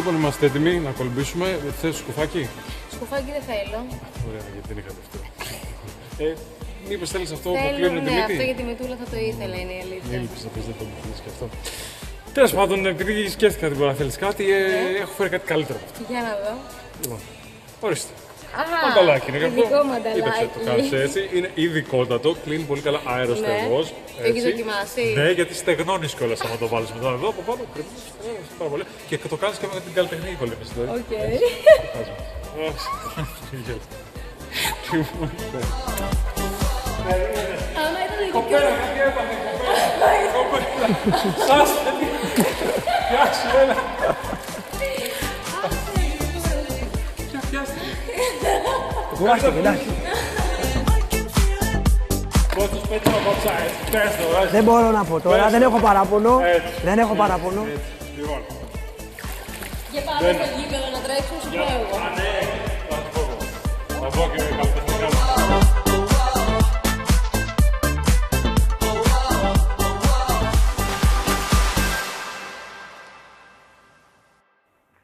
Λοιπόν, είμαστε έτοιμοι να κολυμπήσουμε. Θες σκουφάκι? Σκουφάκι δεν θέλω. Ωραία, γιατί δεν είχα δεύτερο. Μήπως θέλεις αυτό που κλείνει τη μύτη? Ναι, αυτό για τη μητούλα θα το ήθελα, είναι η αλήθεια. Έλειπες να πεις, δεν το μου και αυτό. Τέλος πάντων, επειδή σκέφτηκα ότι μπορεί να θέλεις κάτι, έχω φέρει κάτι καλύτερο από αυτό. Για να δω. Λοιπόν, ορίστε. Αχα, Μανταλάκι είναι αυτό. ειδικό μανταλάκι. Κοίταξε, το κάνεις έτσι. Είναι ειδικότατο, κλείνει πολύ καλά αεροστεγός. Το έχεις δοκιμάσει? Ναι, γιατί στεγνώνεις κιόλας άμα το βάλεις μετά εδώ από πάνω. Πάρα πολύ. Και το κάνεις και με την καλλιτεχνική κολύμβηση. Οκ. Άμα ήταν ειδικό. Κοπέλα, τι έπαθε, κοπέλα. Άστε, πιάσου, έλα. Πιάστε. Κουράστηκε, εντάξει. Πόσους πέτυχα κόψα έτσι, πες το. Δεν μπορώ να πω τώρα, δεν έχω παράπονο. Δεν έχω παράπονο. Λοιπόν. Για πάμε στο γήπεδο να τρέξουμε, σου πω εγώ. Α, ναι. Θα πω και